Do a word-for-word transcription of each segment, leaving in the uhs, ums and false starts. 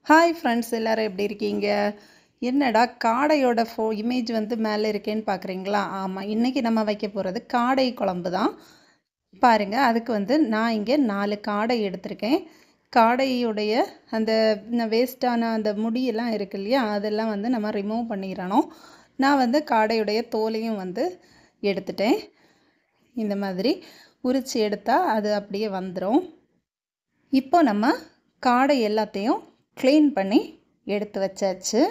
Hi friends, எல்லாரும் எப்படி இருக்கீங்க? என்னடா காடையோட ஃபோ இமேஜ் வந்து மேலே இருக்கேன்னு பார்க்குறீங்களா? ஆமாம், இன்றைக்கி நம்ம வைக்க போகிறது காடை குழம்பு தான். பாருங்கள், அதுக்கு வந்து நான் இங்கே நாலு காடை எடுத்திருக்கேன். காடையுடைய அந்த வேஸ்ட்டான அந்த முடியெல்லாம் இருக்கு இல்லையா, அதெல்லாம் வந்து நம்ம ரிமூவ் பண்ணிடணும். நான் வந்து காடையுடைய தோலையும் வந்து எடுத்துட்டேன். இந்த மாதிரி உரித்து எடுத்தால் அது அப்படியே வந்துடும். இப்போ நம்ம காடை எல்லாத்தையும் க்ளீன் பண்ணி எடுத்து வச்சாச்சு.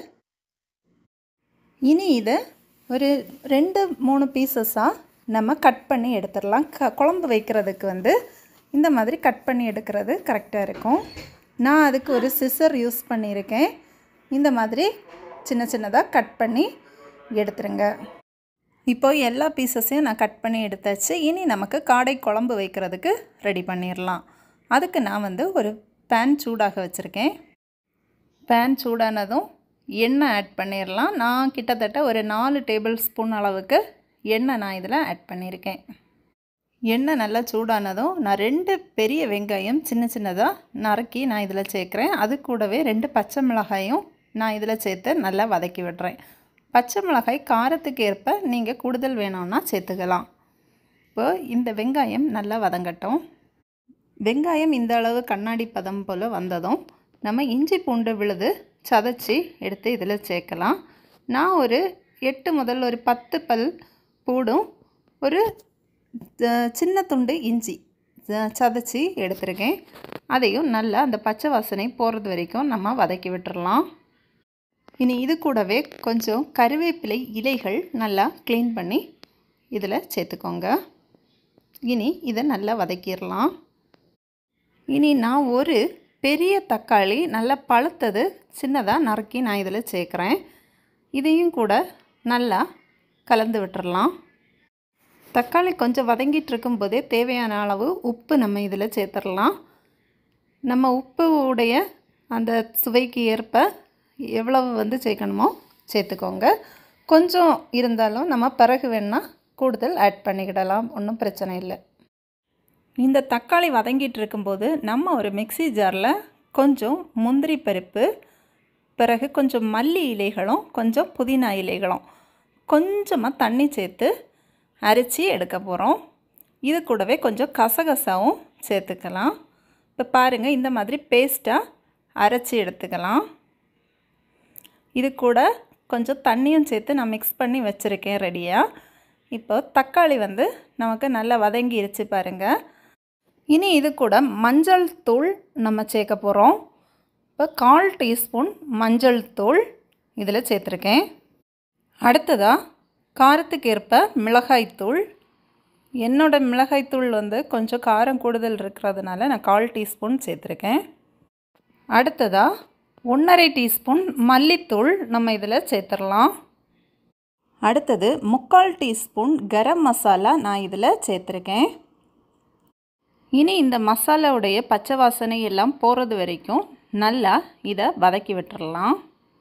இனி இதை ஒரு ரெண்டு மூணு பீசஸாக நம்ம கட் பண்ணி எடுத்துடலாம். க குழம்பு வைக்கிறதுக்கு வந்து இந்த மாதிரி கட் பண்ணி எடுக்கிறது கரெக்டாக இருக்கும். நான் அதுக்கு ஒரு சிசர் யூஸ் பண்ணியிருக்கேன். இந்த மாதிரி சின்ன சின்னதாக கட் பண்ணி எடுத்துருங்க. இப்போ எல்லா பீசஸையும் நான் கட் பண்ணி எடுத்தாச்சு. இனி நமக்கு காடை குழம்பு வைக்கிறதுக்கு ரெடி பண்ணிடலாம். அதுக்கு நான் வந்து ஒரு பேன் சூடாக வச்சுருக்கேன். பேன் சூடானதும் எண்ணெய் ஆட் பண்ணிடலாம். நான் கிட்டத்தட்ட ஒரு நாலு டேபிள் ஸ்பூன் அளவுக்கு எண்ணெய் நான் இதில் ஆட் பண்ணியிருக்கேன். எண்ணெய் நல்லா சூடானதும் நான் ரெண்டு பெரிய வெங்காயம் சின்ன சின்னதாக நறுக்கி நான் இதில் சேர்க்குறேன். அது கூடவே ரெண்டு பச்சை மிளகாயும் நான் இதில் சேர்த்து நல்லா வதக்கி விடுறேன். பச்சை மிளகாய் காரத்துக்கு ஏற்ப நீங்கள் கூடுதல் வேணும்னா சேர்த்துக்கலாம். இப்போ இந்த வெங்காயம் நல்லா வதங்கட்டும். வெங்காயம் இந்த அளவு கண்ணாடி பதம் போல் வந்ததும் நம்ம இஞ்சி பூண்டு விழுது சதைச்சி எடுத்து இதில் சேர்க்கலாம். நான் ஒரு எட்டு முதல் ஒரு பத்து பல் பூடும் ஒரு சின்ன துண்டு இஞ்சி சதைச்சி எடுத்துருக்கேன். அதையும் நல்லா அந்த பச்சை வாசனை போகிறது வரைக்கும் நம்ம வதக்கி விட்டுறலாம். இனி இது கூடவே கொஞ்சம் கருவேப்பிலை இலைகள் நல்லா க்ளீன் பண்ணி இதில் சேர்த்துக்கோங்க. இனி இதை நல்லா வதக்கிடலாம். இனி நான் ஒரு பெரிய தக்காளி நல்லா பழுத்தது சின்னதாக நறுக்கி நான் இதில் சேர்க்குறேன். இதையும் கூட நல்லா கலந்து விட்டுறலாம். தக்காளி கொஞ்சம் வதங்கிட்டு இருக்கும்போதே தேவையான அளவு உப்பு நம்ம இதில் சேர்த்துடலாம். நம்ம உப்பு உடைய அந்த சுவைக்கு ஏற்ப எவ்வளவு வந்து சேர்க்கணுமோ சேர்த்துக்கோங்க. கொஞ்சம் இருந்தாலும் நம்ம பிறகு வேணால் கூடுதல் ஆட் பண்ணிக்கிடலாம், ஒன்றும் பிரச்சனை இல்லை. இந்த தக்காளி வதங்கிட்டு இருக்கும்போது நம்ம ஒரு மிக்ஸி ஜாரில் கொஞ்சம் முந்திரி பருப்பு, பிறகு கொஞ்சம் மல்லி இலைகளும் கொஞ்சம் புதினா இலைகளும் கொஞ்சமாக தண்ணி சேர்த்து அரைச்சி எடுக்க போகிறோம். இது கூடவே கொஞ்சம் கசகசாவும் சேர்த்துக்கலாம். இப்போ பாருங்கள், இந்த மாதிரி பேஸ்ட்டாக அரைச்சி எடுத்துக்கலாம். இது கூட கொஞ்சம் தண்ணியும் சேர்த்து நான் மிக்ஸ் பண்ணி வச்சுருக்கேன் ரெடியாக. இப்போ தக்காளி வந்து நமக்கு நல்லா வதங்கிருச்சு பாருங்கள். இனி இது கூட மஞ்சள் தூள் நம்ம சேர்க்க போகிறோம். இப்போ கால் டீஸ்பூன் மஞ்சள் தூள் இதில் சேர்த்துருக்கேன். அடுத்ததாக காரத்துக்கு ஏற்ப மிளகாய்த்தூள். என்னோடய மிளகாய்த்தூள் வந்து கொஞ்சம் காரம் கூடுதல் இருக்கிறதுனால நான் கால் டீஸ்பூன் சேர்த்துருக்கேன். அடுத்ததாக ஒன்றரை டீஸ்பூன் மல்லித்தூள் நம்ம இதில் சேர்த்துடலாம். அடுத்தது முக்கால் டீஸ்பூன் கரம் மசாலா நான் இதில் சேர்த்துருக்கேன். இனி இந்த மசாலாவுடைய பச்சை வாசனை எல்லாம் போகிறது வரைக்கும் நல்லா இதை வதக்கி விட்டுறலாம்.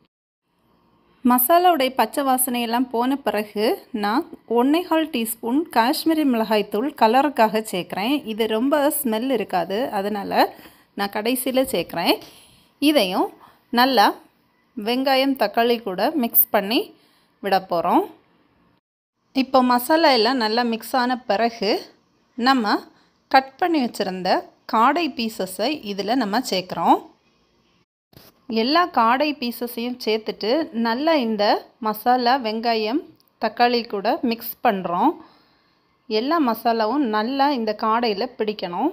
மசாலாவுடைய பச்சை வாசனை எல்லாம் போன பிறகு நான் ஒன்றேகால் டீஸ்பூன் காஷ்மீரி மிளகாய்த்தூள் கலருக்காக சேர்க்குறேன். இது ரொம்ப ஸ்மெல் இருக்காது, அதனால் நான் கடைசியில் சேர்க்குறேன். இதையும் நல்லா வெங்காயம் தக்காளி கூட மிக்ஸ் பண்ணி விட போகிறோம். இப்போ மசாலா எல்லாம் நல்லா மிக்ஸ் ஆன பிறகு நம்ம கட் பண்ணி வச்சுருந்த காடை பீசஸை இதில் நம்ம சேர்க்குறோம். எல்லா காடை பீசஸையும் சேர்த்துட்டு நல்லா இந்த மசாலா வெங்காயம் தக்காளி கூட மிக்ஸ் பண்ணுறோம். எல்லா மசாலாவும் நல்லா இந்த காடையில் பிடிக்கணும்.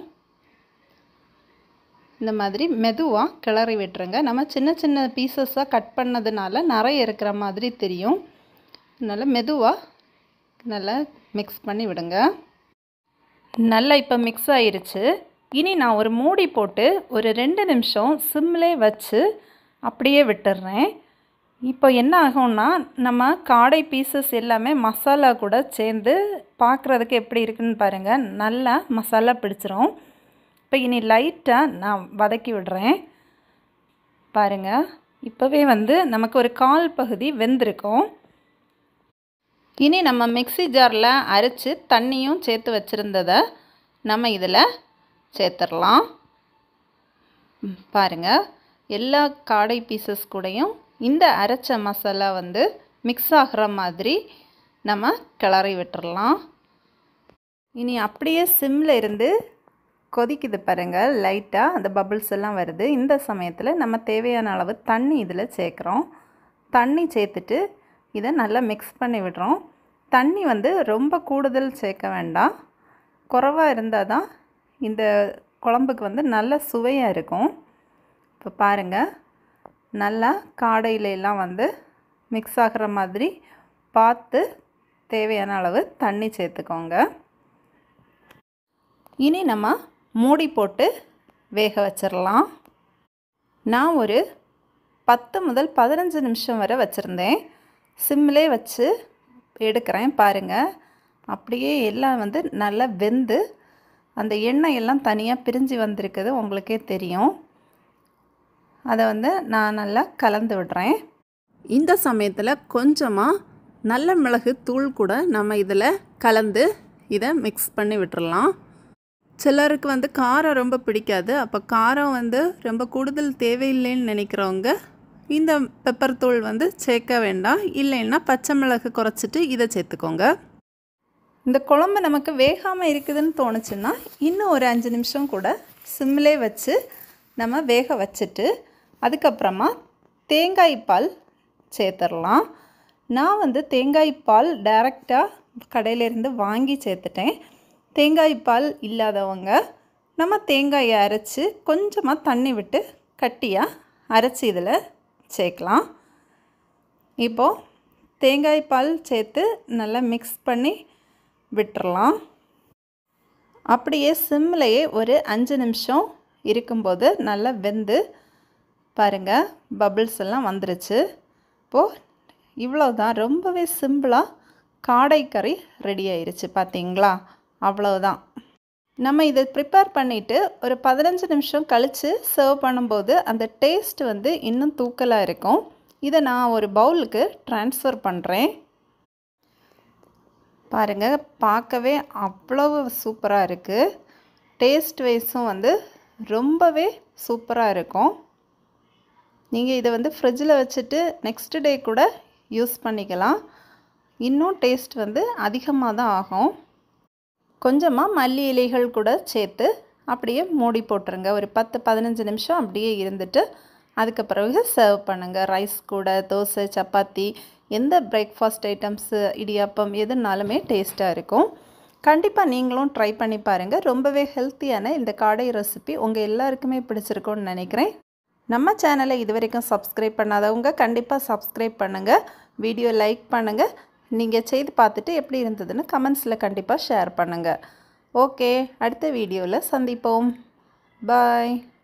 இந்த மாதிரி மெதுவாக கிளறி விட்டுருங்க. நம்ம சின்ன சின்ன பீசஸாக கட் பண்ணதுனால நிறைய இருக்கிற மாதிரி தெரியும். அதனால் மெதுவாக நல்லா மிக்ஸ் பண்ணி விடுங்க. நல்லா இப்போ மிக்ஸ் ஆயிருச்சு. இனி நான் ஒரு மூடி போட்டு ஒரு ரெண்டு நிமிஷம் சிம்மிலே வச்சு அப்படியே விட்டுடுறேன். இப்போ என்ன ஆகும்னா நம்ம காடை பீசஸ் எல்லாமே மசாலா கூட சேர்ந்து பார்க்குறதுக்கு எப்படி இருக்குன்னு பாருங்கள், நல்லா மசாலா பிடிச்சிரும். இப்போ இனி லைட்டாக நான் வதக்கி விடுறேன். பாருங்கள், இப்போவே வந்து நமக்கு ஒரு கால் பகுதி வெந்திருக்கும். இனி நம்ம மிக்ஸி ஜாரில் அரைச்சி தண்ணியும் சேர்த்து வச்சுருந்ததை நம்ம இதில் சேர்த்துடலாம். பாருங்கள், எல்லா காடை பீசஸ் கூடயும் இந்த அரைச்ச மசாலா வந்து மிக்ஸ் ஆகிற மாதிரி நம்ம கிளறி விட்டுறலாம். இனி அப்படியே சிம்மில் இருந்து கொதிக்குது பாருங்கள், லைட்டாக அந்த பபிள்ஸ் எல்லாம் வருது. இந்த சமயத்தில் நம்ம தேவையான அளவு தண்ணி இதில் சேர்க்குறோம். தண்ணி சேர்த்துட்டு இதை நல்லா மிக்ஸ் பண்ணி விடுறோம். தண்ணி வந்து ரொம்ப கூடுதல் சேர்க்க வேண்டாம், குறைவாக இருந்தால் தான் இந்த குழம்புக்கு வந்து நல்ல சுவையாக இருக்கும். இப்போ பாருங்கள், நல்லா காடையிலெல்லாம் வந்து மிக்ஸ் ஆகிற மாதிரி பார்த்து தேவையான அளவு தண்ணி சேர்த்துக்கோங்க. இனி நம்ம மூடி போட்டு வேக வச்சிடலாம். நான் ஒரு பத்து முதல் பதினஞ்சு நிமிஷம் வரை வச்சுருந்தேன். சிம்மிலே வச்சு எடுக்கிறேன். பாருங்கள், அப்படியே எல்லாம் வந்து நல்லா வெந்து அந்த எண்ணெய் எல்லாம் தனியாக பிரிஞ்சு வந்திருக்குது, உங்களுக்கே தெரியும். அதை வந்து நான் நல்லா கலந்து விடுறேன். இந்த சமயத்தில் கொஞ்சமாக நல்ல மிளகு தூள் கூட நம்ம இதில் கலந்து இதை மிக்ஸ் பண்ணி விட்டுறலாம். சிலருக்கு வந்து காரம் ரொம்ப பிடிக்காது, அப்போ காரம் வந்து ரொம்ப கூடுதல் தேவையில்லைன்னு நினைக்கிறவங்க இந்த பெப்பர் தூள் வந்து சேர்க்க வேண்டாம். இல்லைன்னா பச்சை மிளகு குறைச்சிட்டு இதை சேர்த்துக்கோங்க. இந்த குழம்பு நமக்கு வேகாமல் இருக்குதுன்னு தோணுச்சுன்னா இன்னும் ஒரு அஞ்சு நிமிஷம் கூட சிம்மிலே வச்சு நம்ம வேக வச்சுட்டு அதுக்கப்புறமா தேங்காய் பால் சேர்த்துடலாம். நான் வந்து தேங்காய் பால் டைரெக்டாக கடையிலேருந்து வாங்கி சேர்த்துட்டேன். தேங்காய் பால் இல்லாதவங்க நம்ம தேங்காயை அரைச்சி கொஞ்சமாக தண்ணி விட்டு கட்டியாக அரைச்சி இதில் சேர்க்கலாம். இப்போது தேங்காய் பால் சேர்த்து நல்லா மிக்ஸ் பண்ணி விட்டுறலாம். அப்படியே சிம்மிலேயே ஒரு அஞ்சு நிமிஷம் இருக்கும்போது நல்லா வெந்து பாருங்கள், பபிள்ஸ் எல்லாம் வந்துருச்சு. இப்போது இவ்வளோதான், ரொம்பவே சிம்பிளாக காடை கறி ரெடி ஆயிருச்சு. பார்த்தீங்களா, அவ்வளோதான். நம்ம இதை ப்ரிப்பேர் பண்ணிவிட்டு ஒரு பதினஞ்சு நிமிஷம் கழித்து சர்வ் பண்ணும்போது அந்த டேஸ்ட் வந்து இன்னும் தூக்கலாக இருக்கும். இதை நான் ஒரு பவுலுக்கு ட்ரான்ஸ்ஃபர் பண்ணுறேன். பாருங்கள், பார்க்கவே அவ்வளவு சூப்பராக இருக்குது. டேஸ்ட் வைஸும் வந்து ரொம்பவே சூப்பராக இருக்கும். நீங்கள் இதை வந்து ஃப்ரிட்ஜில் வச்சுட்டு நெக்ஸ்ட் டே கூட யூஸ் பண்ணிக்கலாம். இன்னும் டேஸ்ட் வந்து அதிகமாக தான் ஆகும். கொஞ்சமாக மல்லி இலைகள் கூட சேர்த்து அப்படியே மூடி போட்டுருங்க. ஒரு பத்து பதினஞ்சு நிமிஷம் அப்படியே இருந்துட்டு அதுக்கு பிறகு சர்வ் பண்ணுங்கள். ரைஸ் கூட, தோசை, சப்பாத்தி, எந்த பிரேக்ஃபாஸ்ட் ஐட்டம்ஸு, இடியாப்பம் எதுனாலுமே டேஸ்ட்டாக இருக்கும். கண்டிப்பாக நீங்களும் ட்ரை பண்ணி பாருங்கள். ரொம்பவே ஹெல்த்தியான இந்த காடை ரெசிபி உங்கள் எல்லாருக்குமே பிடிச்சிருக்கும்னு நினைக்கிறேன். நம்ம சேனலை இது வரைக்கும் சப்ஸ்கிரைப் பண்ணாதவங்க கண்டிப்பாக சப்ஸ்கிரைப் பண்ணுங்கள். வீடியோ லைக் பண்ணுங்கள். நீங்கள் செய்து பார்த்துட்டு எப்படி இருந்ததுன்னு கமெண்ட்ஸில் கண்டிப்பாக ஷேர் பண்ணுங்கள். ஓகே, அடுத்த வீடியோவில் சந்திப்போம். பாய்.